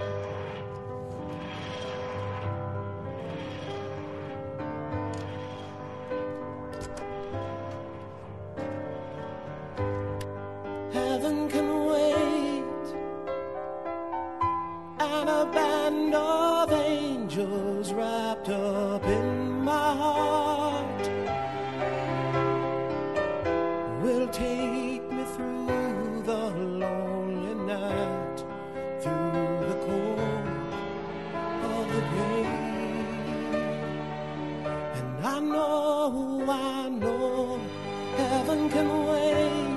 Heaven can wait, and a band of angels wrapped up in my heart will take me through the lonely night, through the cold of the grave. And I know heaven can wait,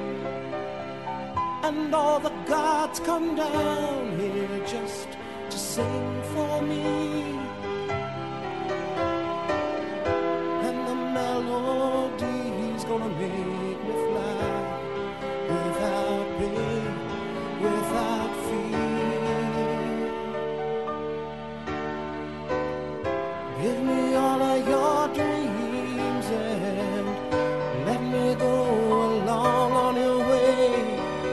and all the gods come down here just to sing for me. And the melody's gonna make me fly without pain, without fear. Give me all of your dreams and let me go along on your way.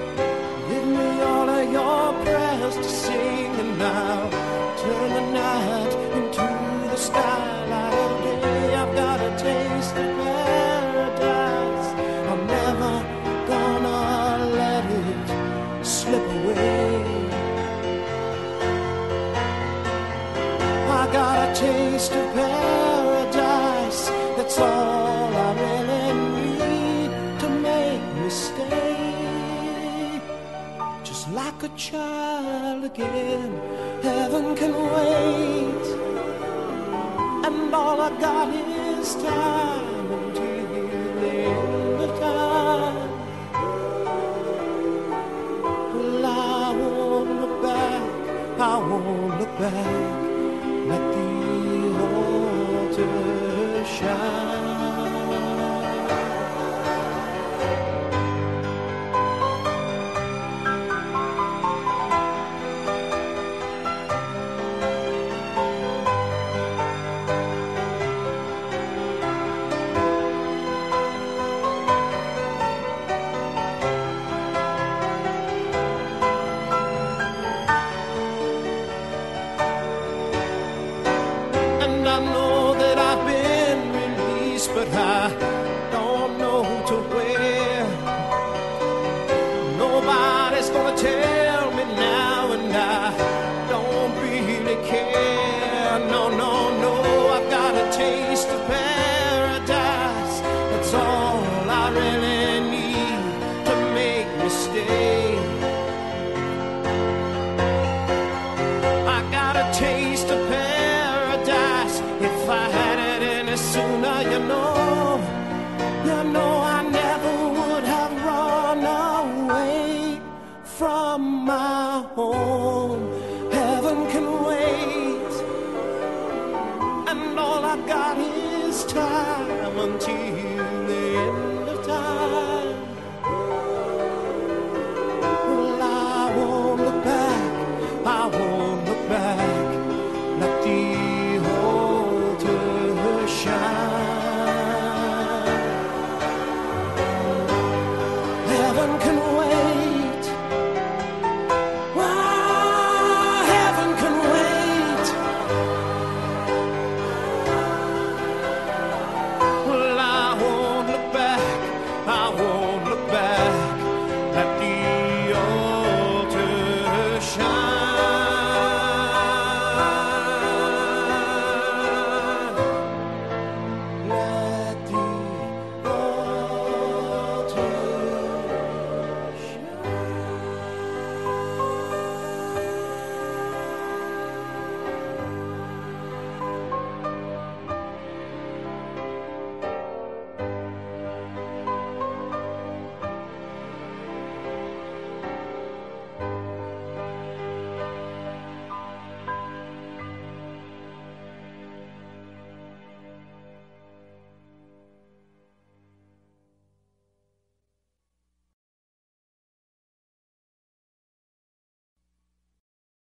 Your prayers to sing, and I'll turn the night into the skylight of day. I've got a taste of paradise, I'm never gonna let it slip away. I got a taste of paradise, that's all I really need to make me stay. Like a child again, heaven can wait, and all I got is time until the end of time. Well, I won't look back, I won't look back, let the altar shine. But I don't know to where. Nobody's gonna tell me now, and I don't really care. No, no, no, I've got a taste of paradise, that's all I really need to make me stay. I got a taste of paradise, if I had it any sooner, you know I never would have run away from my home. Heaven can wait, and all I got is time until